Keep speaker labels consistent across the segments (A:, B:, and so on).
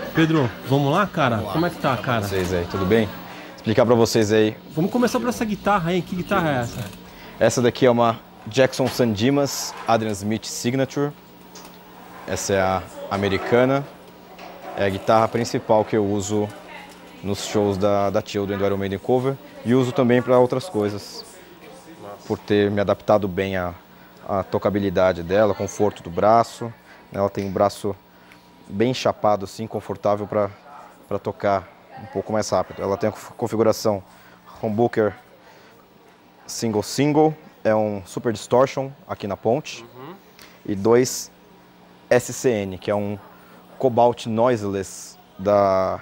A: Pedro, vamos lá, cara?
B: Vamos lá.
A: Como é que tá, cara?
B: Vocês aí, tudo bem? Explicar pra vocês aí.
A: Vamos começar por essa guitarra aí. Que guitarra é essa?
B: Essa daqui é uma Jackson San Dimas Adrian Smith Signature. Essa é a americana. É a guitarra principal que eu uso nos shows da Children, do Iron Maiden Cover. E uso também para outras coisas. Por ter me adaptado bem à tocabilidade dela, conforto do braço. Ela tem um braço bem chapado, assim, confortável para tocar um pouco mais rápido. Ela tem a configuração humbucker single, é um Super Distortion aqui na ponte, e 2 SCN, que é um Cobalt Noiseless da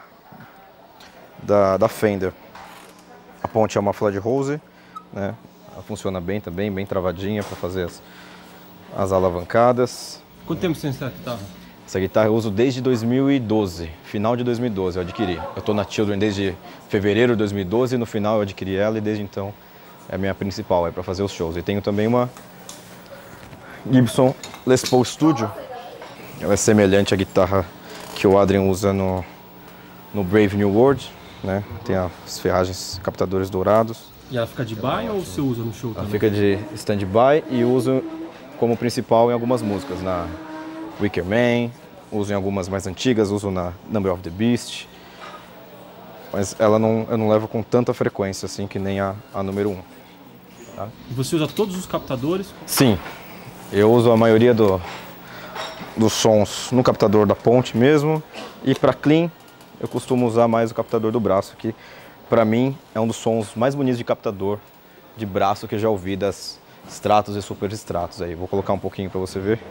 B: Fender. A ponte é uma Floyd Rose, né? Ela funciona bem também, bem travadinha para fazer as alavancadas.
A: Quanto tempo você tem essa guitarra?
B: Essa guitarra eu uso desde 2012, final de 2012 eu adquiri. Eu estou na Children desde fevereiro de 2012 e no final eu adquiri ela e desde então é a minha principal, é para fazer os shows. E tenho também uma Gibson Les Paul Studio. Ela é semelhante à guitarra que o Adrian usa no Brave New World, né? Tem as ferragens captadores dourados.
A: E ela fica de buy ou você usa no show também?
B: Ela fica de stand-by e uso como principal em algumas músicas, na Wicker Man, uso em algumas mais antigas, uso na Number of the Beast, mas eu não levo com tanta frequência assim que nem a número 1. Tá?
A: E você usa todos os captadores?
B: Sim, eu uso a maioria dos sons no captador da ponte mesmo, e para clean eu costumo usar mais o captador do braço, que para mim é um dos sons mais bonitos de captador de braço que eu já ouvi das Stratos e Super Stratos. Aí vou colocar um pouquinho para você ver.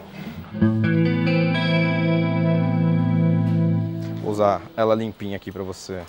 B: Vou usar ela limpinha aqui para você.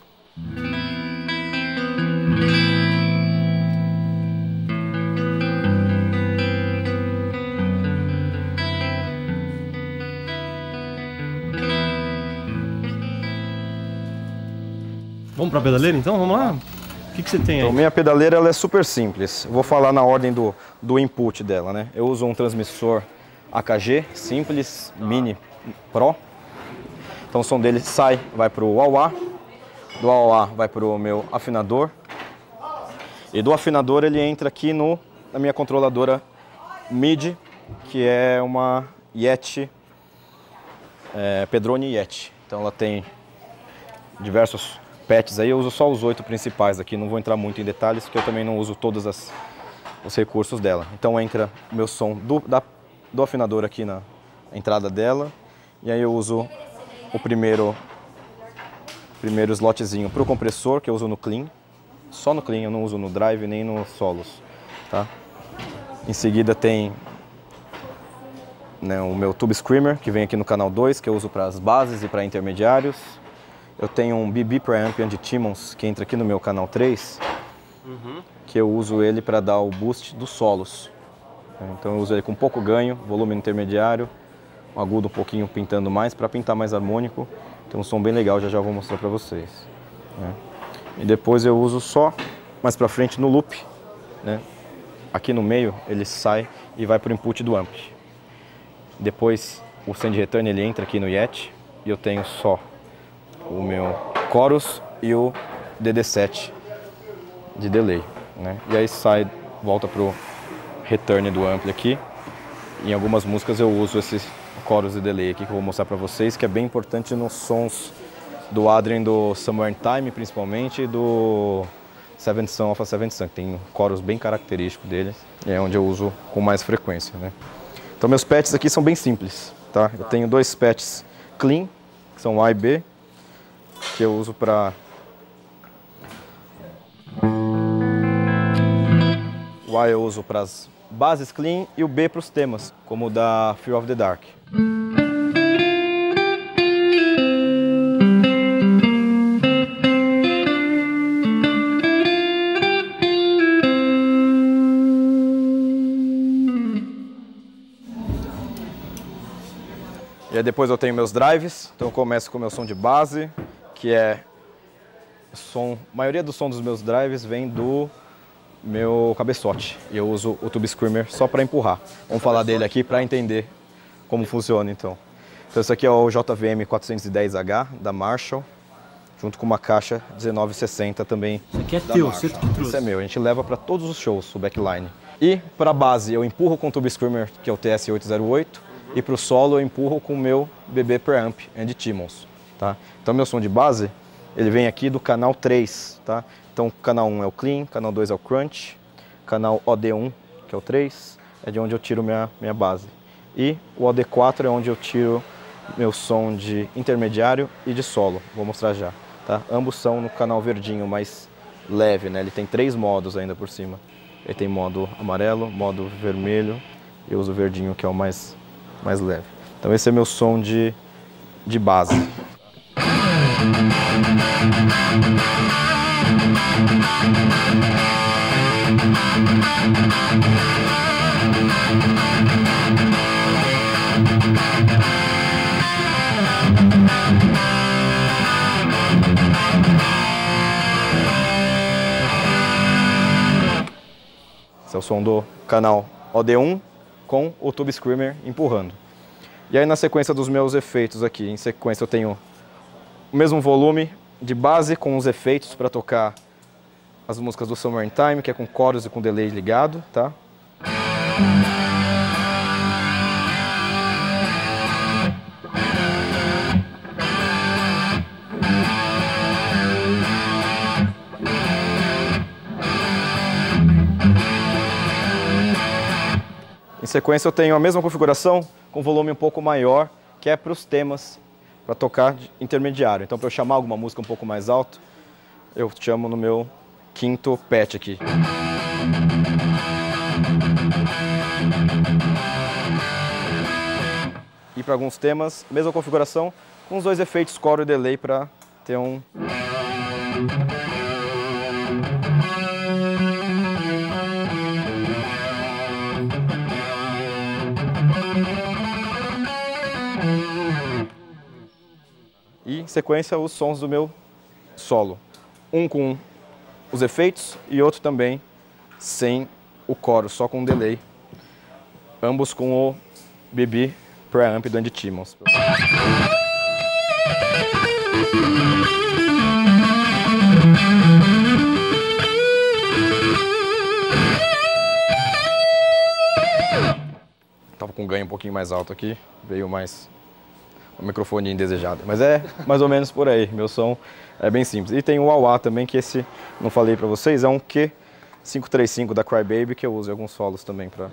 A: Vamos pra pedaleira então? Vamos lá? O que você tem aí?
B: Então, minha pedaleira ela é super simples. Vou falar na ordem do input dela, né? Eu uso um transmissor AKG simples, Mini Pro. Então o som dele sai, vai para o wah-wah. Do wah-wah vai para o meu afinador. E do afinador ele entra aqui na minha controladora MIDI, que é uma Yeti, Pedrone Yeti. Então ela tem diversos patches aí, eu uso só os 8 principais aqui, não vou entrar muito em detalhes, porque eu também não uso todos os recursos dela. Então entra o meu som do afinador aqui na entrada dela, e aí eu uso o primeiro slotzinho para o compressor, que eu uso no clean, só no clean, eu não uso no drive nem nos solos. Tá? Em seguida tem, né, o meu Tube Screamer, que vem aqui no canal 2, que eu uso para as bases e para intermediários. Eu tenho um BB Preamp anti-Timmons que entra aqui no meu canal 3, que eu uso ele para dar o boost dos solos. Então eu uso ele com pouco ganho, volume intermediário, um agudo um pouquinho pintando mais, para pintar mais harmônico. Tem um som bem legal, já vou mostrar para vocês. Né? E depois eu uso só mais para frente no loop. Né? Aqui no meio ele sai e vai para o input do amp. Depois o Send Return ele entra aqui no Yeti e eu tenho só o meu chorus e o DD7 de delay, né? E aí volta pro return do ampli aqui. Em algumas músicas eu uso esse chorus e delay aqui que eu vou mostrar para vocês, que é bem importante nos sons do Adrian, do Somewhere in Time principalmente, e do Seventh Son of a Seventh Son, que tem um chorus bem característico deles, e é onde eu uso com mais frequência, né? Então meus patches aqui são bem simples, tá? Eu tenho 2 patches clean, que são A e B, que eu uso para o A eu uso para as bases clean e o B para os temas, como o da Fear of the Dark. E aí depois eu tenho meus drives, então eu começo com o meu som de base, que é a maioria do som dos meus drives vem do meu cabeçote. E eu uso o Tube Screamer só para empurrar. Vamos falar dele aqui para entender como funciona então. Então esse aqui é o JVM 410H da Marshall, junto com uma caixa 1960 também.
A: Isso aqui é teu, você que trouxe.
B: Isso é meu, a gente leva para todos os shows, o backline. E para a base eu empurro com o Tube Screamer, que é o TS-808, e para o solo eu empurro com o meu BB Preamp and Timmons, tá? Então meu som de base, ele vem aqui do canal 3, tá? Então o canal 1 é o Clean, canal 2 é o Crunch, canal OD1, que é o 3, é de onde eu tiro minha base. E o OD4 é onde eu tiro meu som de intermediário e de solo, vou mostrar já, tá? Ambos são no canal verdinho, mais leve, né? Ele tem 3 modos ainda por cima. Ele tem modo amarelo, modo vermelho, e eu uso o verdinho, que é o mais leve. Então esse é meu som de base. Esse é o som do canal OD1 com o Tube Screamer empurrando. E aí na sequência dos meus efeitos aqui, em sequência eu tenho o mesmo volume de base com os efeitos para tocar as músicas do Summer in Time, que é com coros e com delay ligado, tá? Em sequência eu tenho a mesma configuração com volume um pouco maior, que é para os temas, para tocar de intermediário. Então para eu chamar alguma música um pouco mais alto, eu chamo no meu quinto patch aqui. E para alguns temas, mesma configuração, com os 2 efeitos coro e delay para ter um... E em sequência os sons do meu solo. Um com os efeitos e outro também sem o coro, só com delay. Ambos com o BB Preamp do And Timmons. Tava com um ganho um pouquinho mais alto aqui, veio mais um microfone indesejado, mas é mais ou menos por aí, meu som é bem simples. E tem o wah-wah também, que esse, não falei pra vocês, é um Q535 da Crybaby, que eu uso em alguns solos também pra...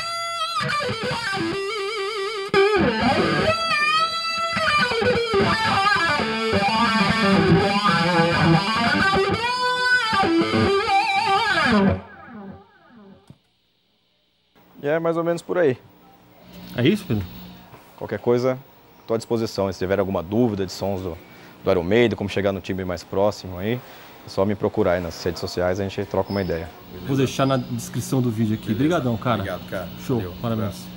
B: E é mais ou menos por aí.
A: É isso, Pedro?
B: Qualquer coisa, estou à disposição. Se tiver alguma dúvida de sons do Iron Maiden, como chegar no time mais próximo aí, é só me procurar aí nas redes sociais, a gente troca uma ideia.
A: Vou deixar na descrição do vídeo aqui. Obrigadão, cara.
B: Obrigado, cara.
A: Show,
B: Valeu.
A: parabéns.